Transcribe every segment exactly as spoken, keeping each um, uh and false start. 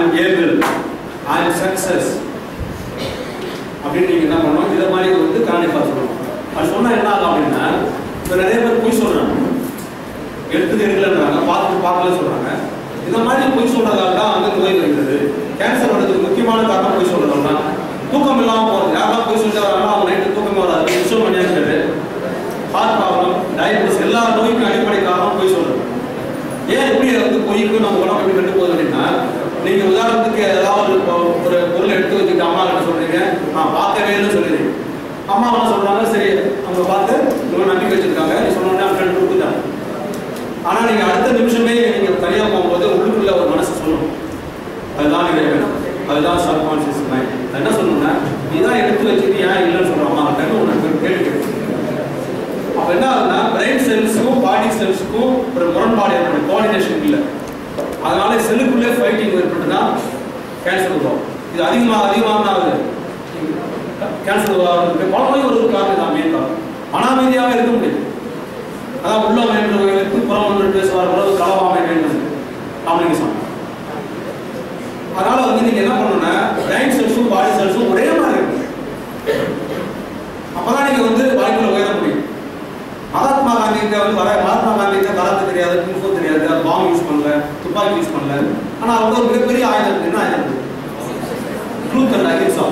am able, I am success. அப்படின்னு நீங்கள் என்ன பண்ணணும், இதை மாதிரி வந்து கண்டிப்பாக சொல்லணும். அது சொன்னால் என்ன ஆகும் அப்படின்னா, இப்போ நிறைய பேர் பொய் சொல்கிறாங்க, எடுத்துட்டு எடுக்கலன்றாங்க, பார்த்துட்டு பார்க்கல சொல்கிறாங்க. இந்த மாதிரி பொய் சொல்கிறதால தான் வந்து நோய் வருகிறது. கேன்சர் வர்றதுக்கு முக்கியமான காரணம் பொய் சொல்கிறதால தான். தூக்கம் இல்லாமல் போகிறது, யாரெல்லாம் பொய் சொல்லிட்டு வராங்களோ அவங்க நைட்டு தூக்கம் வராது, விஷயம் பண்ணியாங்கிறது, ஹார்ட் ப்ராப்ளம், டயபிட்டிஸ், எல்லா நோய்க்கும் அடிப்படை காரணம் பொய் சொல்கிறது. ஏன் எப்படி வந்து பொய்க்கு நம்ம உடம்பு எப்படி கண்டு போகுது அப்படின்னா, நீங்கள் உதாரணத்துக்கு ஏதாவது ஒரு பொருளை எடுத்து வச்சுட்டு அம்மா கிட்ட சொல்கிறீங்க, நான் பார்க்கவே இல்லைன்னு சொல்லிடுறீங்க. அம்மா என்ன சொல்கிறாங்க, சரி அவங்க பார்த்து இவ்வளோ நம்பிக்கை வச்சுருக்காங்க, நீ சொன்னோன்னே அவங்க ஃப்ரெண்ட் கொடுத்துட்டாங்க. ஆனால் நீங்கள் அடுத்த நிமிஷமே நீங்கள் தனியாக போகும்போது உள்ளுக்குள்ள ஒரு மனசு சொல்லணும், அதுதான் இறைவன், அதுதான் சப்கான்ஷியஸ் மைண்ட். என்ன சொல்லணும்னா, நீ தான் எடுத்து வச்சுட்டு ஏன் இல்லைன்னு சொல்கிறோம் அம்மா கிட்ட உனக்கு கேள்வி கேட்கு. அப்போ என்ன ஆகுதுன்னா, பிரெயின் செல்ஸுக்கும் பாடி செல்ஸுக்கும் ஒரு முரண்பாடு ஏற்படும், கோஆர்டினேஷன் இல்லை. அதனால செல்லுக்குள்ளே ஃபைட்டிங் ஏற்பட்டுனா கேன்சர் உருவாகும். இது அதிகமாக அதிகமாக ஆகுது கேன்சர் உருவாகிறதுக்கு பல நோய் ஒரு காரணம் தான், மெயின் காரணம். மனாமீதியாக இருக்க முடியும். அதான் உள்ள வேண்டுவதற்கு புறம் ஒன்று பேசுவார், உறவு களவாமை வேண்டும் அப்படின்னு சொன்னாங்க. அதனால வந்து நீங்க என்ன பண்ணணும்னா, பிரெயின் செல்ஸும் பாடி செல்ஸும் ஒரே மாதிரி இருக்கு. அப்பதான் நீங்க வந்து வாழ்க்கையில் உயர முடியும். மகாத்மா காந்தி வந்து வர மகாத்மா காந்தி கராத்தே தெரியாது, குங்ஃபூ தெரியாது, பாம்பு யூஸ் பண்ணல, துப்பாக்கி யூஸ் பண்ணல. ஆனால் அவங்க ஒரு மிகப்பெரிய ஆயுதம் என்ன ஆயுதம்? Truth and ahimsa.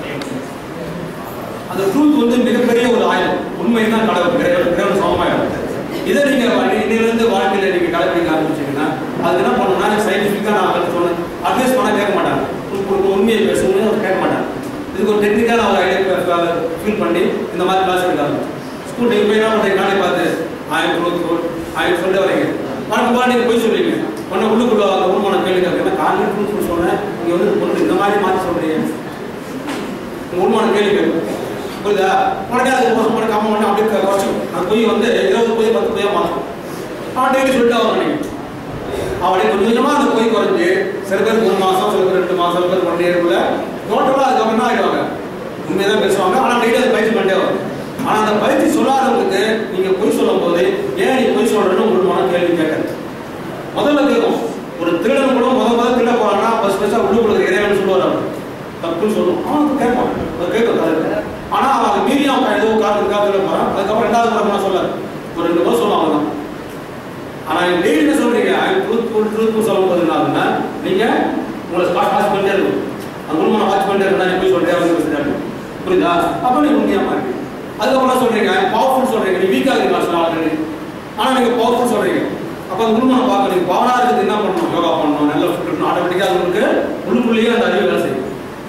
அந்த ட்ரூத் வந்து மிகப்பெரிய ஒரு ஆயுதம். உண்மை தான் கடவுள், இறைவன் சமமாயிடும். இதை நீங்க இன்னிலிருந்து வாழ்க்கையில் நீங்க கடைபிடிக்க ஆரம்பிச்சீங்கன்னா, அது என்ன பண்ணணும்னா, சயின்டிஃபிக்காக நான் சொன்னேன் அட்வைஸ் பண்ண கேட்க மாட்டாங்க, உண்மையை பேசணும்னு அவர் கேட்க மாட்டாங்க. இதுக்கு ஒரு டெக்னிக்கான ஒரு ஐடியா ஃபீல் பண்ணி இந்த மாதிரி கிளாஸ் எடுக்காங்க. ஸ்கூல் நீங்கள் போய் என்ன பண்ணுறீங்க, நானே பார்த்து ஆயிரம் ட்ரூத் ஆயிரம் சொல்லிட்டு வரீங்க. வழக்கமாக நீங்கள் போய் சொல்லுவீங்க, ஒன்று உள்ளுக்குள்ள அந்த உருமான கேள்வி கேட்குறேன், காலையில் ட்ரூத் சொன்னேன், நீங்கள் வந்து பொண்ணு இந்த மாதிரி மாற்றி சொல்கிறீங்க, உங்கள் உருமான கேள்வி கேட்கும் புரியுதா? உடனே அதுக்கு உனக்கு அம்மா ஒன்று அப்படி குறைச்சிக்கும். அந்த பொய் வந்து இருபது பொய் பத்து பொய்யாக மாற்றும். அவன் டெய்லி சொல்லிட்டு அவன் நினைக்கும். அவளை கொஞ்சம் கொஞ்சமாக அந்த பொய் குறைஞ்சி சில பேருக்கு ஒரு மாதம், சில பேர் ரெண்டு மாதம், சில பேர் ஒன் இயர்க்குள்ள டோட்டலாக அதுக்கப்புறம் தான் ஆகிடுவாங்க. உண்மையை தான் பேசுவாங்க. ஆனால் டெய்லி அதை பயிற்சி பண்ணிட்டே வரும். ஆனால் அந்த பயிற்சி சொல்லாதவங்களுக்கு நீங்கள் பொய் சொல்லும் போது ஏன் நீ பொய் சொல்கிறேன்னு ஒரு மன கேள்வி கேட்கறது முதல்ல கேட்கும். ஒரு திருடன் கூட முதல் முதல் திருட போகிறாங்கன்னா ஃபஸ்ட் ஃபஸ்ட்டாக உள்ளுக்குள்ள இறைவன் சொல்லுவார், அவர் தப்புன்னு சொல்லுவோம். அவன் கேட்பான், அதை கேட்கும் கதை. ஆனால் அவன் அது மீறி அவன் ஏதோ காலத்துக்கு காலத்தில் போகிறான். அதுக்கப்புறம் ரெண்டாவது முறை சொல்லார், ஒரு ரெண்டு பேர் சொல்லுவாங்க தான். ஆனால் நீங்கள் டெய்லி என்ன சொல்கிறீங்க, ட்ரூத் ட்ரூத் சொல்லும் போது என்ன ஆகுதுன்னா, நீங்கள் உங்களை ஸ்பாட் வாட்ச் பண்ணிட்டே இருக்கும். அந்த உண்மையை வாட்ச் பண்ணிட்டே இருந்தால் நீ போய் சொல்லிட்டே வந்து பேசுகிறாரு, புரியுதா? அப்போ நீங்கள் உண்மையாக இருக்கு. அதுக்கப்புறம் சொல்கிறீங்க பவர்ஃபுல் சொல்கிறீங்க, நீ வீக்காக இருக்கீங்களா சொல்ல ஆல்ரெடி, ஆனால் நீங்கள் பவர்ஃபுல் சொல்கிறீங்க. அப்போ அந்த உண்மையை பார்க்க நீங்கள் பவராக இருக்கிறது என்ன பண்ணணும், யோகா பண்ணணும், நல்ல ஃபுட் இருக்கணும். ஆட்டோமேட்டிக்காக உங்களுக்கு உள்ளுக்குள்ளேயே அந்த அறிவு வேலை செய்யும்,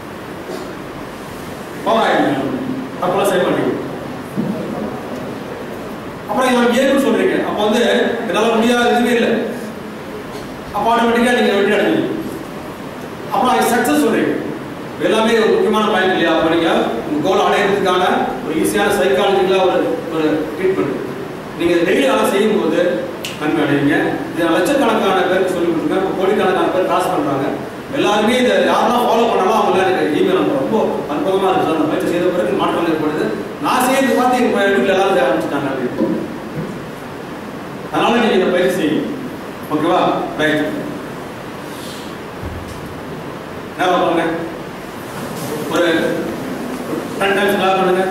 பவர் ஆகிடும். அப்போல்லாம் செய்ய மாட்டீங்க. அப்புறம் இவன் ஏன்னு சொல்றீங்க, அப்போ வந்து என்னால் முடியாத எதுவுமே இல்லை, அப்போ ஆட்டோமேட்டிக்காக நீங்கள் வெற்றி அடைஞ்சிங்க. அப்புறம் சக்ஸஸ் சொல்றீங்க, எல்லாமே ஒரு முக்கியமான பாயிண்ட் இல்லையா? அப்போ நீங்கள் உங்கள் கோல் அடையிறதுக்கான ஒரு ஈஸியான சைக்காலஜிக்கலாக ஒரு ஒரு ட்ரீட்மெண்ட் நீங்கள் டெய்லி அதெல்லாம் செய்யும்போது நன்மை அடைவீங்க. இதை லட்சக்கணக்கான பேருக்கு சொல்லிக் கொடுங்க. இப்போ கோடிக்கணக்கான பேர் காசு பண்ணுறாங்க. எல்லாருமே இதை யாரெல்லாம் ஃபாலோ பண்ணாலும் அவங்களாம் எனக்கு இமெயில் அனுப்ப ரொம்ப அற்புதமாக இருக்குது. அந்த பயிற்சி செய்த பிறகு மாற்றம் ஏற்படுது. நான் செய்யறது பார்த்து எங்கள் வீட்டில் எல்லாரும் செய்ய ஆரம்பிச்சுட்டாங்க அப்படின்னு. அதனால நீங்கள் இந்த பயிற்சி செய்யும், ஓகேவா? ரைட், என்ன பண்ணுங்க, ஒரு டென் டைம்ஸ் கிளாஸ் பண்ணுங்க.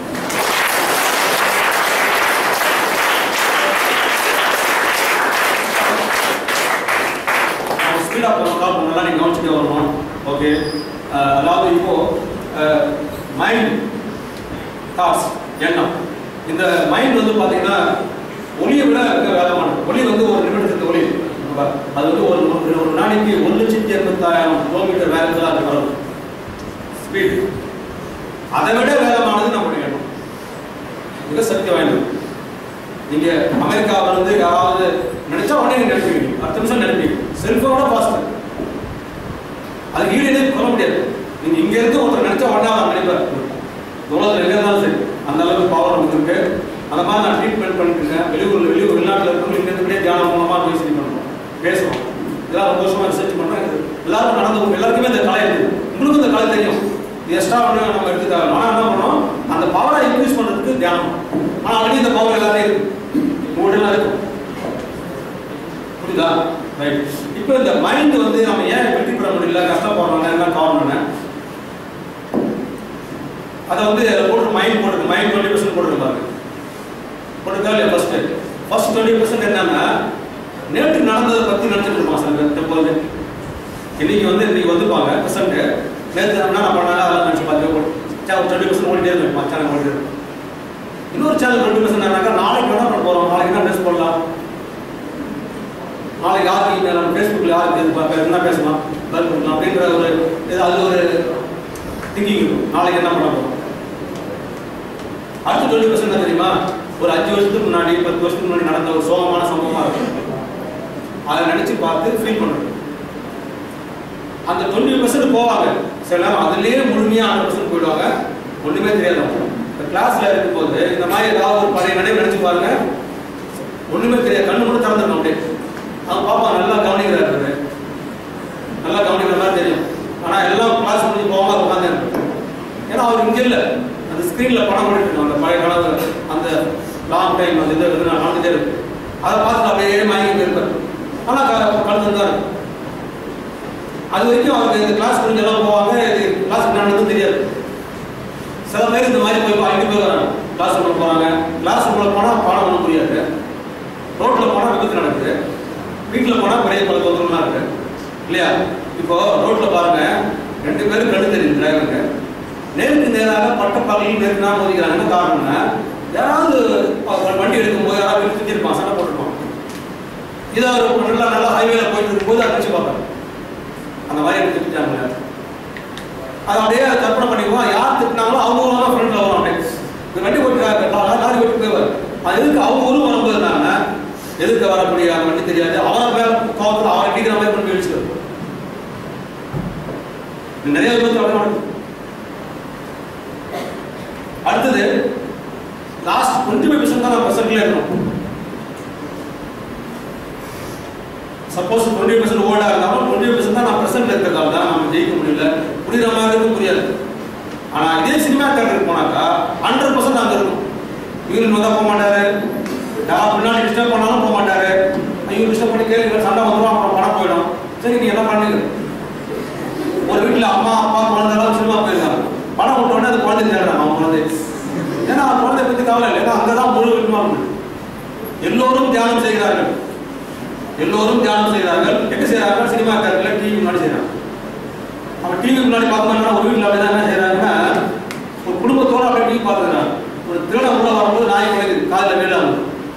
ஸ்பீடாக போகணும், கால் பண்ணலாம், நீங்கள் கவனிச்சுட்டே வரணும். ஓகே, அதாவது இப்போ மைண்ட் தாட்ஸ் எண்ணம், இந்த மைண்ட் வந்து பார்த்தீங்கன்னா ஒளியை விட வேகமானது. ஒளி வந்து ஒரு நிமிடத்துக்கு ஒளி, அது வந்து ஒரு ஒரு நாளைக்கு ஒரு லட்சத்தி எண்பத்தாயிரம் கிலோமீட்டர் வேகத்தில் அது வரும் ஸ்பீட். அதை விட வேகமானது நம்முடைய எண்ணம், மிக சக்தி வாய்ந்தது. நீங்கள் அமெரிக்காவில் இருந்து யாராவது நினைச்சா உடனே நீங்கள் நினைப்பீங்க, அடுத்த நிமிஷம் நினைப்பீங்க. செல்ஃபோனோட ஃபாஸ்ட், அதுக்கு ஈடு எதுவும் சொல்ல முடியாது. நீங்கள் இங்கே இருந்து ஒருத்தர் நினைச்சா உடனே அவன் நினைப்பார். உலகத்தில் எங்கே இருந்தாலும் சரி, அந்த அளவுக்கு பவர் நமக்கு இருக்கு. அந்த மாதிரி நான் ட்ரீட்மெண்ட் பண்ணிட்டு இருக்கேன். வெளியூர் வெளியூர் வெளிநாட்டில் இருக்கணும், இங்கே தியானம் மூலமாக பேசி பண்ணணும், பேசுவோம். இதெல்லாம் ரொம்ப வருஷமாக ரிசர்ச் பண்ணுறேன். எல்லாருக்கும் நடந்து எல்லாருக்குமே இந்த கலை இருக்குது. உங்களுக்கும் இந்த கலை தெரியும். இது எக்ஸ்ட்ரா ஒன்று நம்ம எடுத்துக்காக. ஆனால் என்ன பண்ணோம், அந்த பவரை இன்க்ரீஸ் பண்ணுறதுக்கு தியானம். ஆனால் ஆல்ரெடி இந்த பவர் எல்லாத்தையும் இருக்குது, உங்கள்கிட்ட இருக்கும், புரியுதா? ரைட். இப்போ இந்த மைண்ட் வந்து நம்ம ஏன் வெற்றி பெற முடியல, கஷ்டப்படுறோம், என்ன காரணம்னா அதை வந்து போட்டு மைண்ட் போட்டு மைண்ட் டுவெண்ட்டி பர்சன்ட் போட்டுருப்பாங்க போட்டுருக்கா இல்லையா? ஃபர்ஸ்ட் ஃபர்ஸ்ட் டுவெண்ட்டி பர்சன்ட் என்னன்னா நேற்று நடந்ததை பற்றி நினச்சிட்டு இருப்பான் சார். எப்போது இன்னைக்கு வந்து இன்னைக்கு வந்துப்பாங்க பர்சன்ட் நேற்று என்ன நான் பண்ணாங்க அதெல்லாம் நினச்சி பார்த்து சேனல் டுவெண்ட்டி பர்சன்ட் ஓடிட்டே இருக்கும், சேனல் ஓடிட்டே இருக்கும். இன்னொரு சேனல் டுவெண்ட்டி பர்சன்ட் என்னன்னாக்கா நாளைக்கு என்ன பண்ண போகிறோம், நாளைக்கு என்ன ட்ரெஸ் போடலாம், நாளைக்கு யாருக்கு நம்ம ஃபேஸ்புக்கில் யாருக்கு இது என்ன பேசலாம் பண்ணலாம் அப்படின்ற ஒரு இது அது ஒரு திங்கிங் இருக்கும். நாளைக்கு என்ன பண்ண போகிறோம். அடுத்த டுவெண்ட்டி பர்சன்ட் என்ன தெரியுமா, ஒரு அஞ்சு வருஷத்துக்கு முன்னாடி பத்து வருஷத்துக்கு முன்னாடி நடந்த ஒரு சோகமான சம்பவமாக இருக்கும், அதை நினச்சி பார்த்து ஃபீல் பண்ணுறது. அந்த டுவெண்ட்டி பர்சன்ட் போவாங்க சில நேரம், அதுலேயே முழுமையாக ஹண்ட்ரட் பர்சன்ட் போயிடுவாங்க, ஒன்றுமே தெரியாது. இந்த கிளாஸில் இருக்கும்போது இந்த மாதிரி ஏதாவது ஒரு பழைய நினைவு நினச்சி பாருங்க, ஒன்றுமே தெரியாது, கண்ணு மட்டும் திறந்துடணும் அப்படியே. அவன் பாப்பா நல்லா கவனிக்கிறாரு, நல்லா கவனிக்கிற மாதிரி தெரியும். ஆனால் எல்லாம் கிளாஸ் முடிஞ்சு போகாம உட்காந்து ஏன்னா அவர் இங்கே இல்லை, அந்த ஸ்க்ரீனில் படம் பண்ணிட்டு அந்த பழைய கனவு அந்த லாங் டைம் அந்த இது வந்து நான் நடந்துட்டே இருக்கு, அதை பார்த்து அப்படியே மயங்கி போயிருப்பார். ஆனால் கலந்து தான் இருக்கும். அது வரைக்கும் அவருக்கு இந்த கிளாஸ் முடிஞ்செல்லாம் போவாங்க, இது கிளாஸ் என்னன்னு தெரியாது. சில பேர் இந்த மாதிரி போய் ஐந்து பேர் வராங்க, கிளாஸ் ரூமில் போகிறாங்க, கிளாஸ் ரூமில் போனால் பாடம் ஒன்றும் புரியாது, ரோட்டில் போனால் விபத்து நடக்குது, வீட்டில் போனால் பெரிய பல தொந்தரவுலாம் இருக்குது இல்லையா? இப்போ ரோட்டில் பாருங்கள், ரெண்டு பேரும் கண்டு தெரியுது டிரைவருக்கு, நேருக்கு நேராக பட்ட பகலில் நேருக்கு நான் மோதிக்கிறாங்க. என்ன காரணம்னா யாராவது வண்டி எடுக்கும்போது யாராவது சுற்றிருப்பான், சண்டை போட்டுருப்பான். இதை அவர் நல்லா நல்லா ஹைவேல போயிட்டு இருக்கும்போது அதை வச்சு பார்ப்பாங்க, அந்த மாதிரி எனக்கு திட்டாங்க. அதை அப்படியே கற்பனை பண்ணிக்குவோம், யார் திட்டினாங்களோ அவங்க தான் ஃப்ரெண்டில் வரும். அப்படியே இந்த வண்டி போட்டுருக்காங்க, லாரி போட்டு போய்வார். அது எதுக்கு அவங்க ஊரும் வரும்போது இருந்தாங்க, எதுக்கு வரக்கூடிய அந்த வண்டி தெரியாது, அவரை மேல கோபத்தில் அவரை அடிக்கிற மாதிரி கொண்டு வச்சுக்கிறது. நிறைய விபத்து. அடுத்தது லாஸ்ட் டுவெண்ட்டி ஃபைவ் பர்சன்ட் தான் நம்ம பர்சன்ட்ல இருக்கணும். சப்போஸ் டுவெண்ட்டி பர்சன்ட் ஓல்டா இருந்தாலும் டுவெண்ட்டி பர்சன்ட் தான் நான் பிரசன்ட்ல இருக்கிறதால தான் நம்ம ஜெயிக்க முடியல, புரியுற மாதிரி இருக்கும், புரியாது. ஆனா இதே சினிமா தேட்டருக்கு போனாக்கா ஹண்ட்ரட் பர்சன்ட் அங்கே இருக்கும். இவருக்கு வந்தா போக மாட்டாரு, யார் பின்னாடி டிஸ்டர்ப் பண்ணாலும் போக மாட்டாரு. ஐயோ டிஸ்டர்ப் பண்ணி கேள்வி சண்டை வந்துடும், அப்புறம் பணம் போயிடும். சரி நீ என்ன பண்ணுங்க, ஒரு வீட்டில் அம்மா அப்பா குழந்தைலாம் சினிமா போயிருக்காங்க, பணம் விட்ட உடனே அது குழந்தை தேடுறாங்க அவங்க குழந்தை. ஏன்னா அந்த குழந்தைய பற்றி கவலை இல்லை, ஏன்னா அங்கதான் முழு விரும்புவாங்க. எல்லோரும் தியானம் செய்கிறார்கள், எல்லோரும் தியானம் செய்கிறார்கள். என்ன செய்யறாங்க, சினிமா தேட்டர்ல டிவி முன்னாடி செய்யறாங்க. அவன் டிவி முன்னாடி பார்த்தோம்னா ஒரு வீட்டில் அப்படிதான் என்ன செய்யறாங்கன்னா, ஒரு குடும்பத்தோடு அப்படியே டிவி பார்த்துக்கிறாங்க. ஒரு திருட உள்ள வரும்போது நாய் குறைக்குது, காதில் வேலை ஆகுது.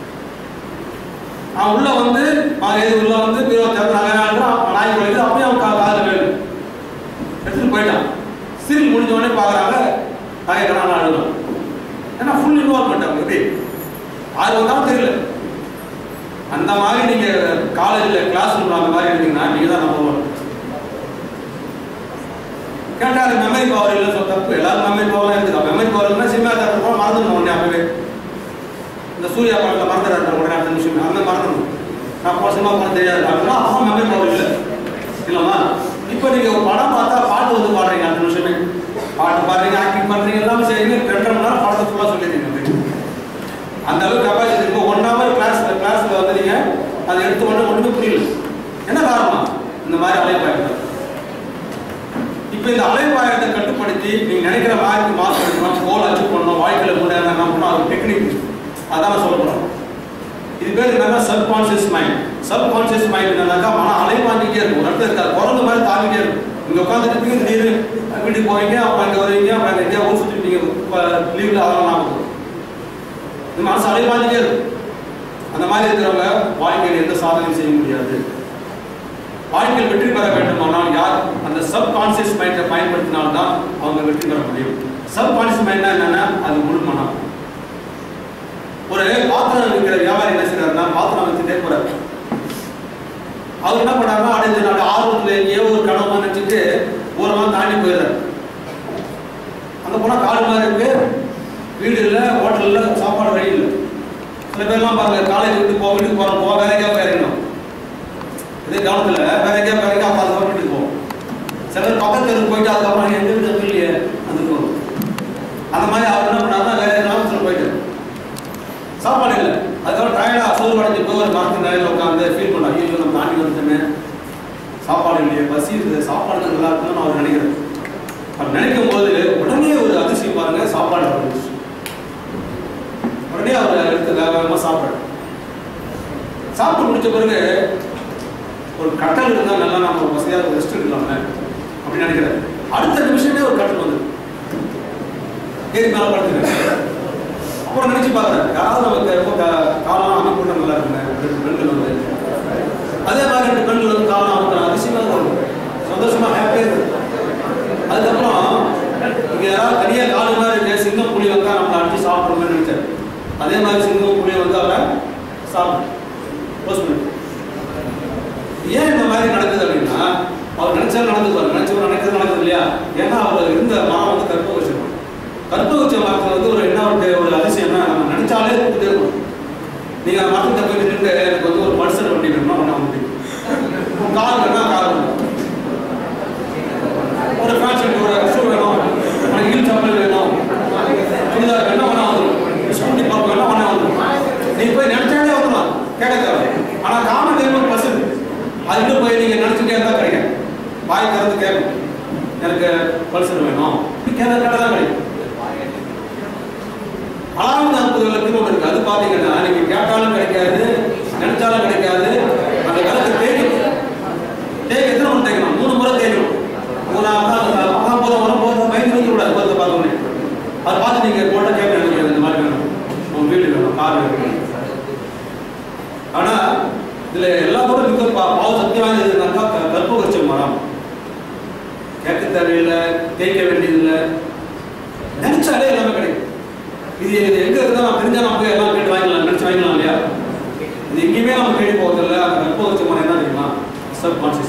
அவன் உள்ள வந்து எது உள்ள வந்து நாய் குறைக்குது, அப்படியே அவன் காதில் வேலை எடுத்துட்டு போயிட்டான். சீரியல் முடிஞ்ச உடனே பார்க்குறாங்க, நாயை கணான அழுகும். ஏன்னா ஃபுல் இன்வால்வ்மெண்ட் அவங்க எப்படி ஆறு வந்தாலும் தெரியல. அந்த மாதிரி நீங்க காலேஜில் கிளாஸ் ரூம்ல அந்த மாதிரி இருந்தீங்கன்னா நீங்க தான் நம்ப போகணும். கேட்டா அது மெமரி பவர் இல்லை, சொல்ல தப்பு. எல்லாரும் மெமரி பவர் இருக்குது. மெமரி பவர் சினிமா தேட்டர் போக மறந்துடணும் உடனே. அப்பவே இந்த சூர்யா படத்தில் மறந்துடுறாரு உடனே அடுத்த நிமிஷம் அந்த மறந்துடணும். நான் போன சினிமா பண்ண தெரியாது அப்படின்னா அப்போ மெமரி பவர் இல்லை இல்லைம்மா. இப்போ நீங்க ஒரு படம் பார்த்தா பாட்டு வந்து பாடுறீங்க, அடுத்த நிமிஷமே பாட்டு பாடுறீங்க, ஆக்டிங் பண்றீங்க, எல்லாமே செய்றீங்க. ரெண்டரை மணி நேரம் படத்தை ஃபுல்லாக சொல்லிடுறீங்க. அந்த அளவுக்கு கெப்பாசிட்டி இருக்கும். ஒன் ஹவர் கிளாஸ்ல கிளாஸ்ல வந்து நீங்க அதை எடுத்து ஒன்று ஒன்றுமே புரியல. என்ன காரணம், இந்த மாதிரி அலைப்பாயம். இப்போ இந்த அலைப்பாயத்தை கட்டுப்படுத்தி நீங்க நினைக்கிற மாதிரி மார்க் எடுக்கணும், கோல் அச்சீவ் பண்ணணும், வாழ்க்கையில் முன்னேறணும், என்ன பண்ணணும், அது டெக்னிக். அதான் நான் சொல்ல போறேன். இது பேர் என்னன்னா சப்கான்சியஸ் மைண்ட். சப்கான்சியஸ் மைண்ட் என்னன்னாக்கா மன அலைப்பாஞ்சிட்டே இருக்கும், ஒரு இடத்துல இருக்காது, குரங்கு மாதிரி தாங்கிட்டே இருக்கும். இங்க உட்காந்துட்டு திடீர்னு வீட்டுக்கு போவீங்க, அப்புறம் இங்கே வருவீங்க, அப்புறம் எங்கேயா ஊர் சுற்றிட்டீங்க லீவ்ல, அதெல்லாம் ஞாபகம். இந்த மனசு அலைப்பாஞ்சிட்டே இருக்கும். அந்த மாதிரி இருக்கிறவங்க வாழ்க்கையில் எந்த சாதனையும் செய்ய முடியாது. வாழ்க்கையில் வெற்றி பெற வேண்டுமானால் யார் அந்த சப்கான்சியஸ் மைண்டை பயன்படுத்தினால்தான் அவங்க வெற்றி பெற முடியும். சப்கான்சியஸ் மைண்ட்னா என்னன்னா அது முழு மனம். ஒரு பாத்திரம் விற்கிற வியாபாரி என்ன செய்யறாருன்னா பாத்திரம் வச்சுட்டே போறாரு. அவர் என்ன பண்ணாருன்னா அடைஞ்ச நாடு ஆர்வத்தில் எங்கேயோ ஒரு கனவு நினைச்சிட்டு ஓரமாக தாண்டி போயிடுறாரு. அங்கே போனால் காடு மாதிரி இருக்கு, வீடு இல்லை, ஹோட்டல் இல்லை, சாப்பாடு வழி இல்லை. சில பேர்லாம் பாருங்க காலேஜ் விட்டு போ வீட்டுக்கு போகிறோம், போக வேற எங்கேயா போயிடணும். இதே கவனத்தில் வேற எங்கேயா வேற எங்கேயா பார்த்து வீட்டுக்கு போவோம். சில பேர் பக்கத்து தெருக்கு போயிட்டு அதுக்கப்புறம் எங்க வீட்டு இல்லையே அதுக்கு போகும். அந்த மாதிரி அவர் என்ன பண்ணாருன்னா வேற கிராமத்தில் போயிட்டு சாப்பாடு இல்லை, அதுக்கப்புறம் டயர்டாக சோறு படைஞ்சு போய் ஒரு மரத்து நிலையில் உட்காந்து ஃபீல் பண்ணாங்க, ஐயோ நம்ம தாண்டி வந்துட்டேன்னு சாப்பாடு இல்லையே, பசி இருக்குது, சாப்பாடு தான் நல்லா இருக்குன்னு அவர் நினைக்கிறேன். அவர் நினைக்கும் போது உடனே ஒரு அதிசயம் பாருங்க, சாப்பாடு வந்துச்சு. உடனே அவர் எடுத்து வேகமாக சாப்பிட சாப்பிட்டு முடிச்ச பிறகு ஒரு கட்டல் இருந்தால் நல்லா நம்ம வசதியாக ரெஸ்ட் எடுக்கலாமே அப்படின்னு நினைக்கிறேன். அடுத்த நிமிஷமே ஒரு கட்டல் வந்து ஏறி மேலே படுத்துக்கிறேன். அப்புறம் நினைச்சு பார்க்குறேன், யாராவது நமக்கு காலம் அமைப்பு நல்லா இருக்குங்க, ரெண்டு பெண்கள் வந்து அதே மாதிரி ரெண்டு பெண்கள் வந்து காலம் அமைக்கிற அதிசயமாக இருக்கும், சந்தோஷமா ஹாப்பியாக இருக்கும். அதுக்கப்புறம் இங்கே யாராவது தனியாக காலு மாதிரி இருக்கு, சிங்கம் புளி வந்தால் நம்மளை அடிச்சு சாப்பிட்றோம்னு நினைச்சார். அதே மாதிரி சிங்கம் புளி வந்து அவரை சாப்பிடும். ஏன் இந்த மாதிரி நடக்குது அப்படின்னா, அவர் நினைச்சாலும் நடந்துக்குவார், நினைச்சவர் நினைக்கிறது நடக்குது இல்லையா? ஏன்னா அவர் இருந்த மரம் வந்து கற்ப வச்சிருக்கோம். கற்ப வச்ச மரத்தில் வந்து ஒரு என்ன ஒரு அதிசயம்னா, நம்ம நினைச்சாலே கூப்பிட்டே இருக்கணும். நீங்க அந்த மரத்தை போய் நின்று எனக்கு வந்து ஒரு பல்சர் வண்டி வேணும்னா பண்ண முடியும், கார் வேணா கார் வேணும், ஒரு ஃபேஷன் ஒரு ஷூ வேணும், ஒரு ஹீல் சப்பல் வேணும், சுடிதார் வேணா வேணா வந்துடும், ஸ்கூட்டி பார்க்க வேணா வேணா வந்துடும். நீங்க போய் நினைச்சாலே வந்துடலாம், கேட்க தேவை. ஆனா காமன் டைம் பஸ் இருக்கு, அதுக்கு போய் நீங்க நினைச்சுட்டே இருந்தா கிடைக்கும். வாய் திறந்து கேட்கும், எனக்கு பல்சர் வேணும், கேட்க கேட்ட தான் கிடைக்கும். ஆறாவது அற்புதங்களுக்கு ஒன்று இருக்கு, அது பாத்தீங்கன்னா நீங்க கேட்டாலும் கிடைக்காது, நினைச்சாலும் கிடைக்காது. அந்த காலத்து தேடி தேடி எத்தனை ஒன்று தேய்க்கணும், மூணு முறை தேய்க்கணும். மூணாவது போதும் வரும் போதும் பயந்து கூடாது. போதை பார்த்தோன்னே அதை பார்த்து நீங்க போட்டா கேட்க நினைக்கிறது, இந்த மாதிரி வேணும், உங்க வீடு வேணும், கார் வேணும். ஆனா இதுல எல்லாத்தோட மிக பாவ சக்தி வாய்ந்ததுனாக்கா கற்பவருட்ச மரம். கேட்க தேவையில்லை, தேய்க்க வேண்டியதில்லை, நினைச்சாலே எல்லாமே கிடைக்கும். இது எங்க இருந்தா நான் தெரிஞ்சா நம்ம எல்லாம் கேட்டு வாங்கிக்கலாம், நினைச்சு வாங்கிக்கலாம் இல்லையா? இது எங்கேயுமே நம்ம கேட்டு போவதில்லை. அந்த கற்பவருட்ச மரம் என்ன தெரியுமா? சப்கான்சியஸ்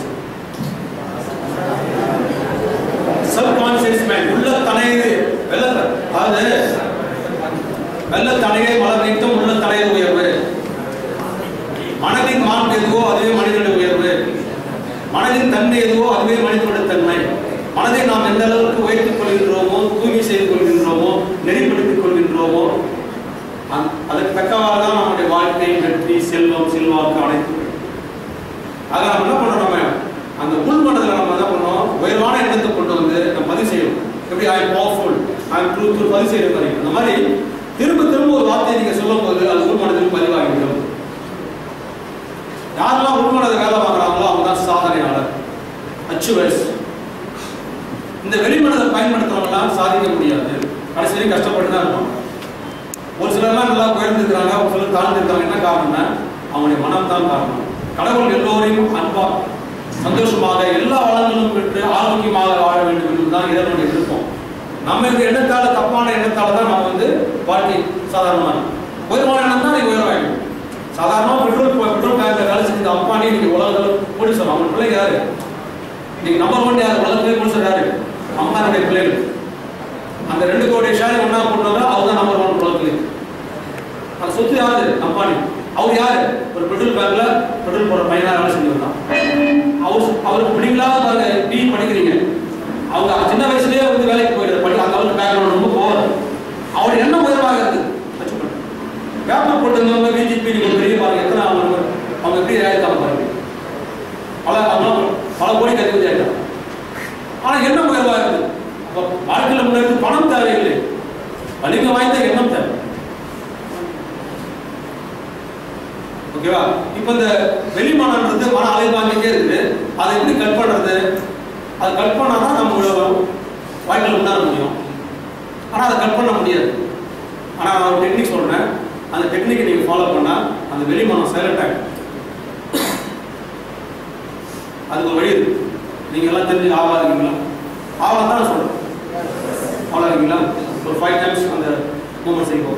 சப்கான்சியஸ் மைண்ட், உள்ள தனையது வெள்ள, அதாவது வெள்ள தனையை மலர் நீட்டம், உள்ள தனையது உயர்வு. மனதின் மாண்பு எதுவோ அதுவே மனிதனுடைய உயர்வு, மனதின் தன்மை எதுவோ அதுவே மனிதனுடைய தன்மை. மனதை நாம் எந்த அளவுக்கு உயர்த்திக் கொள்கின்றோமோ, தூய்மை செய்து கொள்கின்றோமோ, நெறிப்படுத்திக் கொள்கின்றோமோ, அதற்கு தக்கவாறு தான் நம்முடைய வாழ்க்கை, வெற்றி, செல்வம், செல்வாக்கு அனைத்து. ஆக நம்ம என்ன பண்றோம், நம்ம அந்த உள் மனதில் நம்ம என்ன பண்ணோம், உயர்வான எண்ணத்தை கொண்டு வந்து நம்ம பதிவு செய்யணும். எப்படி I am powerful, I am truthful பதிவு செய்யறது. அந்த மாதிரி திரும்ப திரும்ப ஒரு வார்த்தையை நீங்க சொல்லும் போது அது உள் மனதில் பதிவாகிடும். யாரெல்லாம் உள்மனதை வேலை பார்க்குறாங்களோ அவங்க தான் சாதனையாளர், அச்சுவர்ஸ். இந்த வெளிமனதை பயன்படுத்துறவங்களாம் சாதிக்க முடியாது, கடைசி வரைக்கும் கஷ்டப்பட்டு தான் இருக்கும். ஒரு சிலர்லாம் நல்லா உயர்ந்துருக்கிறாங்க, ஒரு சிலர் தாழ்ந்துருக்காங்க. என்ன காரணம்னா அவங்களுடைய மனம் தான் காரணம். கடவுள் எல்லோரையும் அன்பா சந்தோஷமாக எல்லா வளங்களும் பெற்று ஆரோக்கியமாக வாழ வேண்டும் என்று தான் இறைவனுடைய விருப்பம். நம்ம இந்த எண்ணத்தால, தப்பான எண்ணத்தால தான் நம்ம வந்து வாழ்க்கை சாதாரணமாக உயர்வான எண்ணம் தான் நீங்க உயர்வாயிடும். சாதாரணமாக பெட்ரோல் பெட்ரோல் பேங்க்ல வேலை செஞ்ச அம்பானி நீங்க உலகத்தில் போடி சொல்லுவாங்க. அவங்க பிள்ளைங்க யாரு? நீங்க நம்பர் ஒன் யாரு உலகத்திலே போடி சொல்றாரு? அம்பானுடைய பிள்ளைகள். அந்த ரெண்டு கோடி ஷேர் ஒன்னா போட்டோம்னா அவர் தான் நம்பர் ஒன் உலகத்திலே. அந்த சொத்து யாரு? அம்பானி. அவர் யாரு? ஒரு பெட்ரோல் பேங்க்ல பெட்ரோல் போடுற பையனா வேலை செஞ்சவர் தான். அவர் அவருக்கு பிடிங்களா பாருங்க, பி படிக்கிறீங்க, அவங்க சின்ன வயசுலேயே வந்து வேலைக்கு போயிடுற படி அந்த அளவுக்கு பேக்ரவுண்ட் ரொம்ப போவார். அவர் என்ன உயர்வாக இருக்கு பேப்பர் போட்டு பிஜேபி நீங்க பெரிய பாருங்க எத்தனை அவங்க அவங்க எப்படி ஆயிருக்காங்க பாருங்க. பல பல கோடி கருத்து ஆயிருக்காங்க. ஆனா என்ன உயர்வாக இருக்குது? அப்போ வாழ்க்கையில் முன்னேறது பணம் தேவையில்லை, வலிமை வாய்ந்த எண்ணம் தேவை. ஓகேவா? இப்ப இந்த வெளிமானன்றது மன அலைவாங்கிட்டே இருக்குது. அதை எப்படி கட் பண்றது? அது கட் பண்ணாதான் நம்ம வாழ்க்கையில் முன்னேற முடியும். ஆனா அதை கட் பண்ண முடியாது. ஆனா நான் ஒரு டெக்னிக் சொல்றேன், அந்த டெக்னிக்கை நீங்க ஃபாலோ பண்ணா அந்த வெளிமானம் சைலண்ட் ஆகும். அதுக்கு ஒரு வழி இருக்கு. நீங்க எல்லாம் தெரிஞ்சு ஆவாதீங்களா? ஆவா தான் சொல்றேன். ஆவாதீங்களா? ஒரு ஃபைவ் டைம்ஸ் அந்த மூமெண்ட் செய்வோம்.